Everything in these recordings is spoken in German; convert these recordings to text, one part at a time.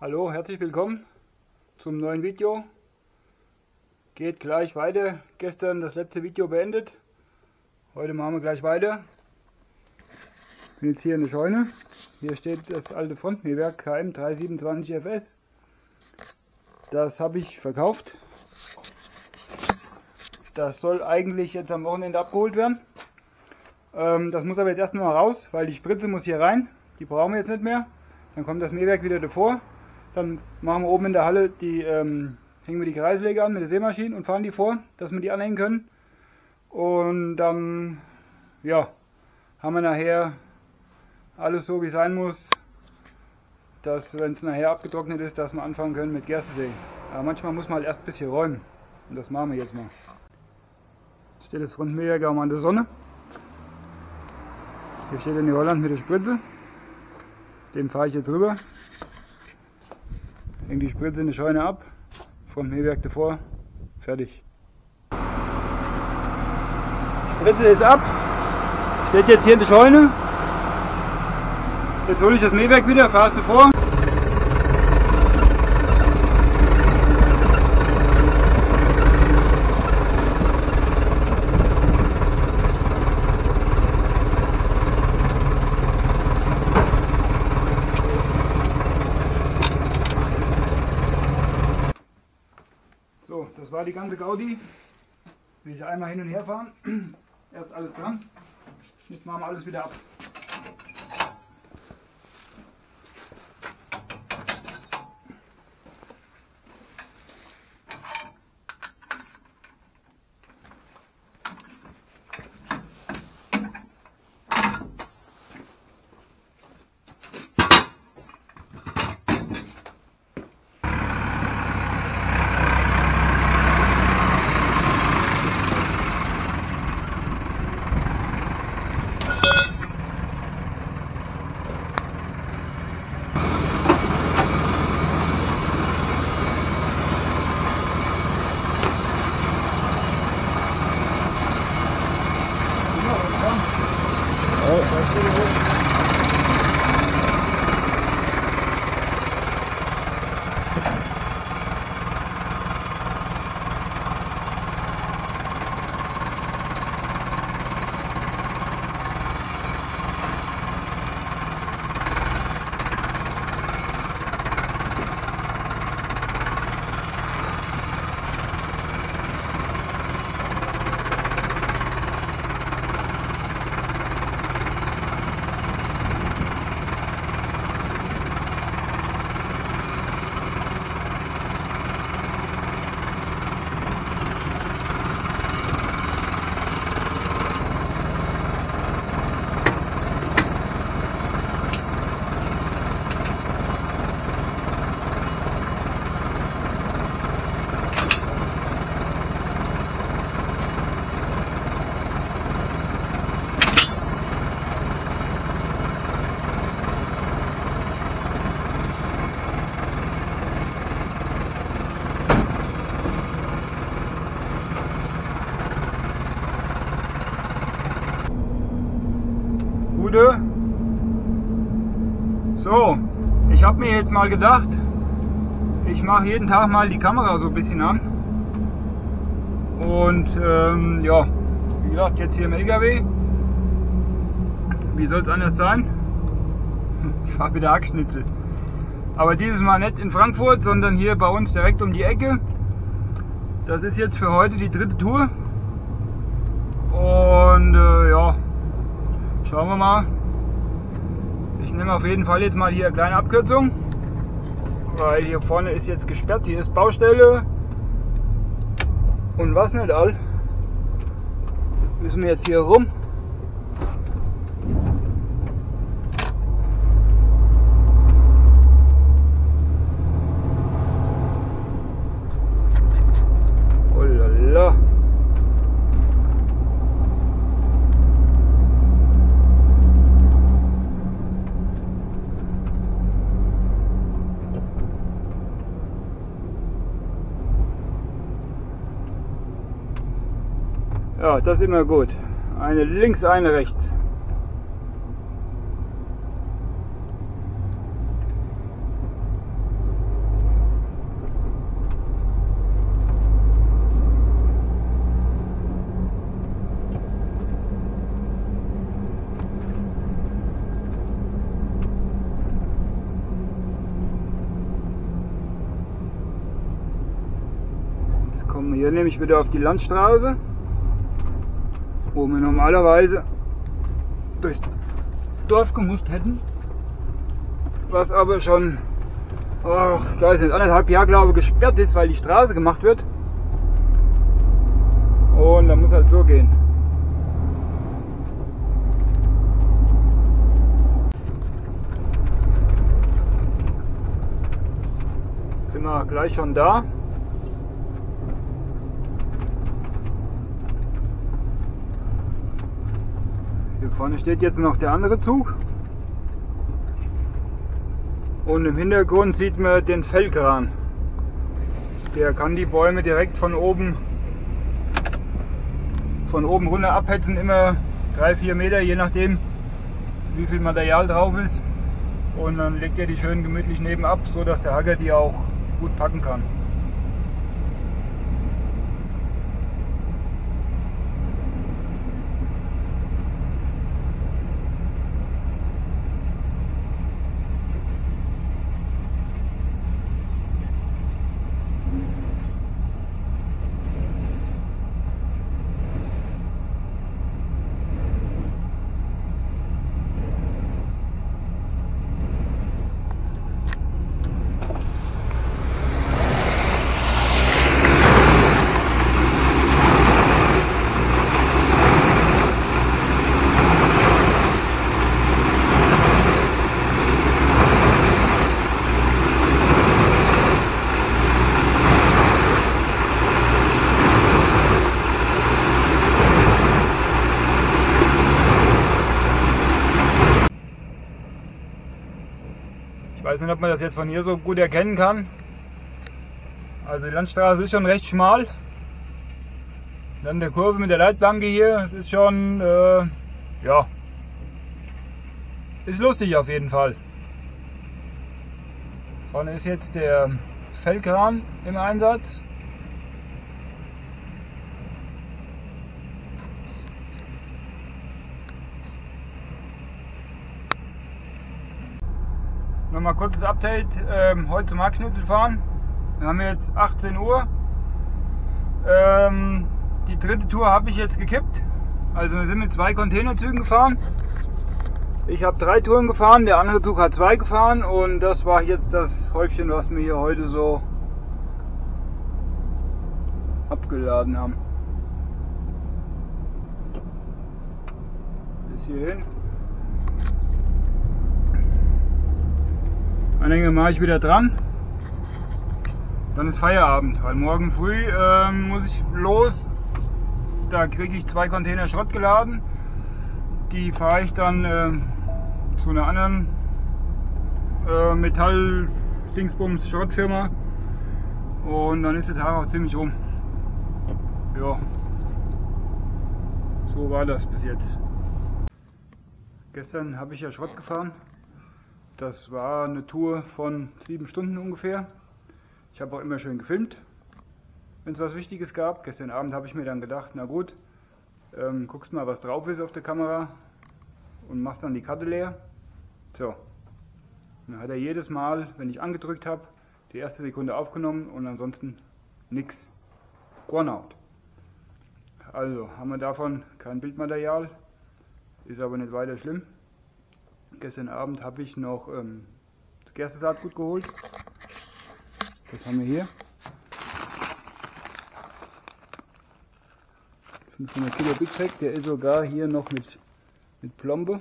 Hallo, herzlich willkommen zum neuen Video. Geht gleich weiter. Gestern das letzte Video beendet. Heute machen wir gleich weiter. Ich bin jetzt hier in der Scheune. Hier steht das alte Frontmähwerk KM 327 FS. Das habe ich verkauft. Das soll eigentlich jetzt am Wochenende abgeholt werden. Das muss aber jetzt erstmal raus, weil die Spritze muss hier rein. Die brauchen wir jetzt nicht mehr. Dann kommt das Mähwerk wieder davor. Dann machen wir oben in der Halle hängen wir die Kreissäge an mit der Sämaschine und fahren die vor, dass wir die anhängen können. Und dann ja, haben wir nachher alles so wie es sein muss, dass wenn es nachher abgetrocknet ist, dass wir anfangen können mit Gerstensägen. Aber manchmal muss man halt erst ein bisschen räumen. Und das machen wir jetzt mal. Jetzt steht das Frontmähwerk auch mal an der Sonne. Hier steht der Holland mit der Spritze. Den fahre ich jetzt rüber. Hänge die Spritze in die Scheune ab, Frontmähwerk davor, fertig. Spritze ist ab, steht jetzt hier in der Scheune. Jetzt hole ich das Mähwerk wieder, fahre es davor. So, das war die ganze Gaudi. Will ich einmal hin und her fahren. Erst alles dran. Jetzt machen wir alles wieder ab. So, ich habe mir jetzt mal gedacht, ich mache jeden Tag mal die Kamera so ein bisschen an. Und ja, wie gesagt, jetzt hier im LKW. Wie soll es anders sein? Ich fahre wieder Hackschnitzel. Aber dieses Mal nicht in Frankfurt, sondern hier bei uns direkt um die Ecke. Das ist jetzt für heute die dritte Tour. Und ja, schauen wir mal. Ich nehme auf jeden Fall jetzt mal hier eine kleine Abkürzung, weil hier vorne ist jetzt gesperrt, hier ist Baustelle und was nicht all. Müssen wir jetzt hier rum. Oh lala. Ja, das ist immer gut. Eine links, eine rechts. Kommen wir hier nämlich wieder auf die Landstraße, wo wir normalerweise durchs Dorf gemusst hätten, was aber schon, ich weiß nicht, 1,5 Jahre glaube ich gesperrt ist, weil die Straße gemacht wird. Und dann muss halt so gehen. Jetzt sind wir gleich schon da. Hier vorne steht jetzt noch der andere Zug. Und im Hintergrund sieht man den Fellkran. Der kann die Bäume direkt von oben runter abhetzen, immer 3-4 Meter, je nachdem wie viel Material drauf ist. Und dann legt er die schön gemütlich nebenab, so dass der Hacker die auch gut packen kann. Ich weiß nicht, ob man das jetzt von hier so gut erkennen kann. Also die Landstraße ist schon recht schmal. Dann der Kurve mit der Leitplanke hier, es ist schon, ja, ist lustig auf jeden Fall. Vorne ist jetzt der Fellkran im Einsatz. Nochmal kurzes Update, heute zum Hackschnitzel fahren. Wir haben jetzt 18 Uhr. Die dritte Tour habe ich jetzt gekippt. Also wir sind mit 2 Containerzügen gefahren. Ich habe 3 Touren gefahren, der andere Zug hat 2 gefahren und das war jetzt das Häufchen, was wir hier heute so abgeladen haben. Bis hierhin. Anhänger mache ich wieder dran. Dann ist Feierabend, weil morgen früh muss ich los. Da kriege ich 2 Container Schrott geladen. Die fahre ich dann zu einer anderen Metall-Dingsbums Schrottfirma. Und dann ist der Tag auch ziemlich rum. Ja, so war das bis jetzt. Gestern habe ich ja Schrott gefahren. Das war eine Tour von 7 Stunden ungefähr. Ich habe auch immer schön gefilmt, wenn es was Wichtiges gab. Gestern Abend habe ich mir dann gedacht, na gut, guckst mal, was drauf ist auf der Kamera und machst dann die Karte leer. So, dann hat er jedes Mal, wenn ich angedrückt habe, die erste Sekunde aufgenommen und ansonsten nichts. Gone-out. Also haben wir davon kein Bildmaterial, ist aber nicht weiter schlimm. Gestern Abend habe ich noch das Gerste-Saatgut geholt. Das haben wir hier. 500 Kilo Big Pack, der ist sogar hier noch mit Plombe.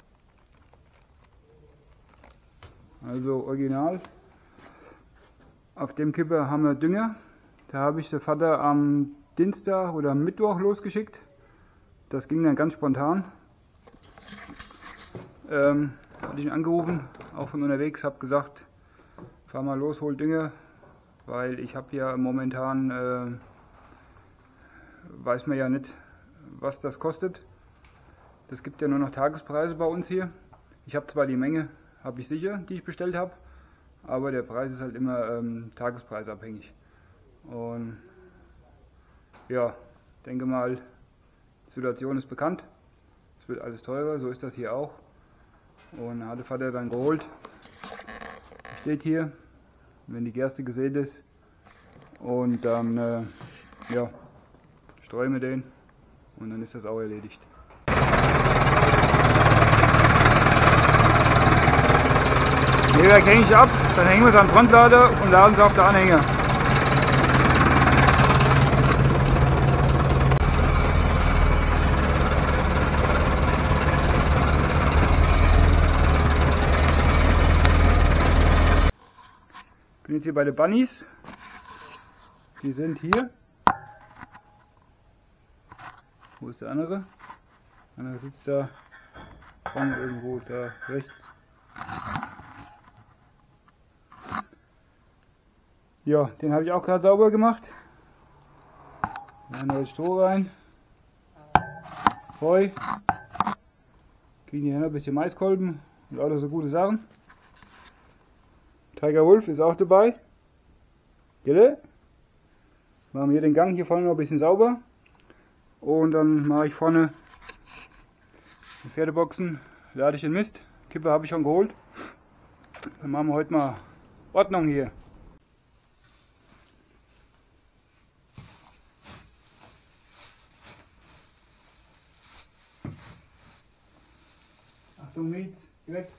Also original. Auf dem Kipper haben wir Dünger. Da habe ich der Vater am Dienstag oder am Mittwoch losgeschickt. Das ging dann ganz spontan. Hatte ich ihn angerufen, auch von unterwegs, habe gesagt, fahr mal los, hol Dünger, weil ich habe ja momentan, weiß man ja nicht, was das kostet. Das gibt ja nur noch Tagespreise bei uns hier. Ich habe zwar die Menge, habe ich sicher, die ich bestellt habe, aber der Preis ist halt immer tagespreisabhängig. Und ja, denke mal, die Situation ist bekannt, es wird alles teurer, so ist das hier auch. Und hat der Vater dann geholt. Steht hier, wenn die Gerste gesät ist. Und dann ja, streuen wir den und dann ist das auch erledigt. Mähwerk hänge ich ab, dann hängen wir es am Frontlader und laden es auf der Anhänger. Ich bin jetzt hier bei den Bunnies. Die sind hier. Wo ist der andere? Der andere sitzt da vorne irgendwo, da rechts. Ja, den habe ich auch gerade sauber gemacht. Ein neues Stroh rein. Heu. Kriegen hier noch ein bisschen Maiskolben und all so gute Sachen. Tiger Wolf ist auch dabei. Gelle. Machen wir hier den Gang hier vorne noch ein bisschen sauber. Und dann mache ich vorne die Pferdeboxen, lade ich den Mist. Kippe habe ich schon geholt. Dann machen wir heute mal Ordnung hier. Achtung, Mietz, weg.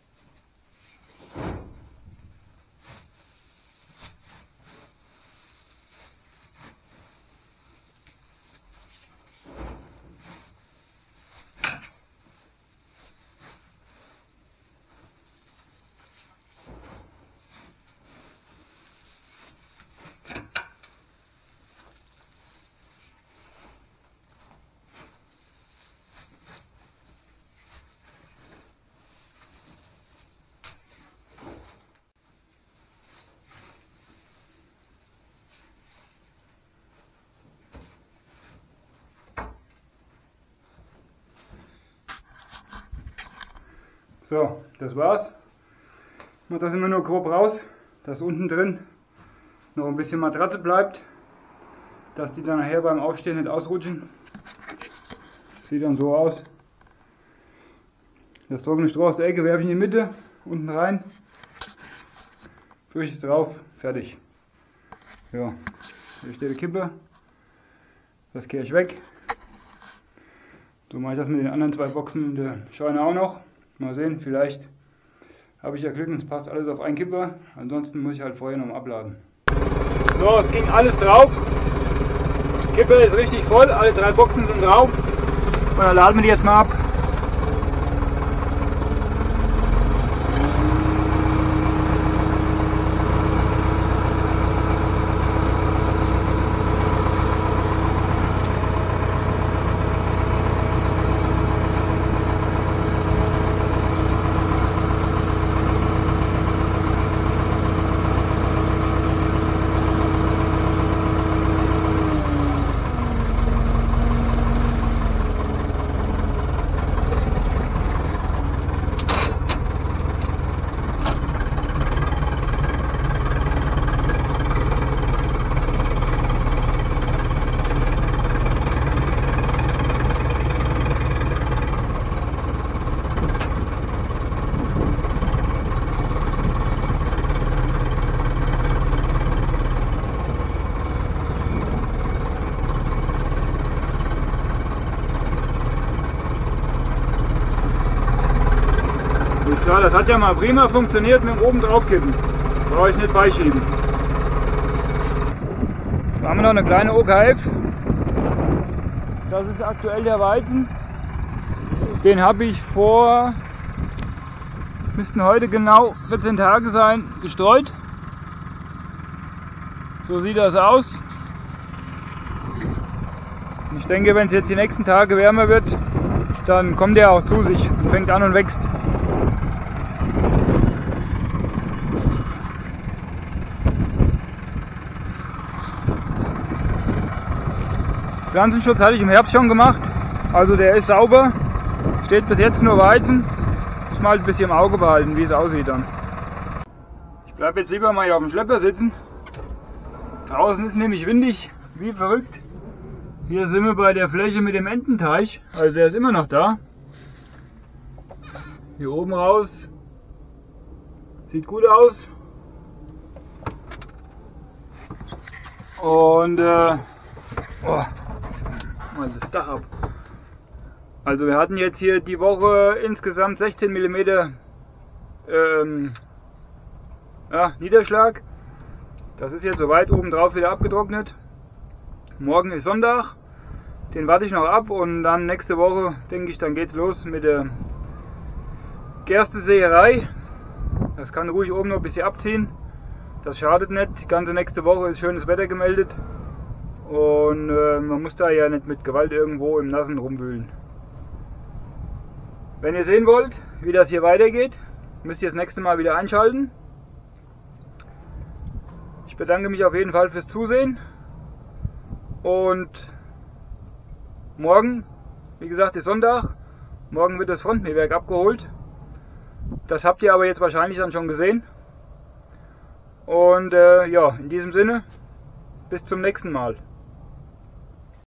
So, das war's. Ich mache das immer nur grob raus, dass unten drin noch ein bisschen Matratze bleibt, dass die dann nachher beim Aufstehen nicht ausrutschen. Sieht dann so aus. Das trockene Stroh aus der Ecke werfe ich in die Mitte, unten rein, frisches drauf, fertig. Ja, hier steht die Kippe, das kehre ich weg. So mache ich das mit den anderen zwei Boxen in der Scheune auch noch. Mal sehen, vielleicht habe ich ja Glück und es passt alles auf einen Kipper. Ansonsten muss ich halt vorher noch abladen. So, es ging alles drauf. Die Kipper ist richtig voll, alle drei Boxen sind drauf. Und dann laden wir die jetzt mal ab. Ja, das hat ja mal prima funktioniert mit dem oben drauf kippen. Brauche ich nicht beischieben. Da haben wir noch eine kleine OKF. Das ist aktuell der Weizen. Den habe ich vor, müssten heute genau 14 Tage sein, gestreut. So sieht das aus. Ich denke, wenn es jetzt die nächsten Tage wärmer wird, dann kommt der auch zu sich und fängt an und wächst. Pflanzenschutz hatte ich im Herbst schon gemacht, also der ist sauber, steht bis jetzt nur Weizen. Muss man halt ein bisschen im Auge behalten, wie es aussieht dann. Ich bleibe jetzt lieber mal hier auf dem Schlepper sitzen. Draußen ist nämlich windig, wie verrückt. Hier sind wir bei der Fläche mit dem Ententeich, also der ist immer noch da. Hier oben raus, sieht gut aus. Und Oh, mal das Dach ab. Also wir hatten jetzt hier die Woche insgesamt 16 mm Niederschlag. Das ist jetzt soweit oben drauf wieder abgetrocknet. Morgen ist Sonntag, den warte ich noch ab und dann nächste Woche, denke ich, dann geht's los mit der Gerstesäerei. Das kann ruhig oben noch ein bisschen abziehen. Das schadet nicht. Die ganze nächste Woche ist schönes Wetter gemeldet. Und man muss da ja nicht mit Gewalt irgendwo im Nassen rumwühlen. Wenn ihr sehen wollt, wie das hier weitergeht, müsst ihr das nächste Mal wieder einschalten. Ich bedanke mich auf jeden Fall fürs Zusehen. Und morgen, wie gesagt, ist Sonntag. Morgen wird das Frontmähwerk abgeholt. Das habt ihr aber jetzt wahrscheinlich dann schon gesehen. Und ja, in diesem Sinne, bis zum nächsten Mal.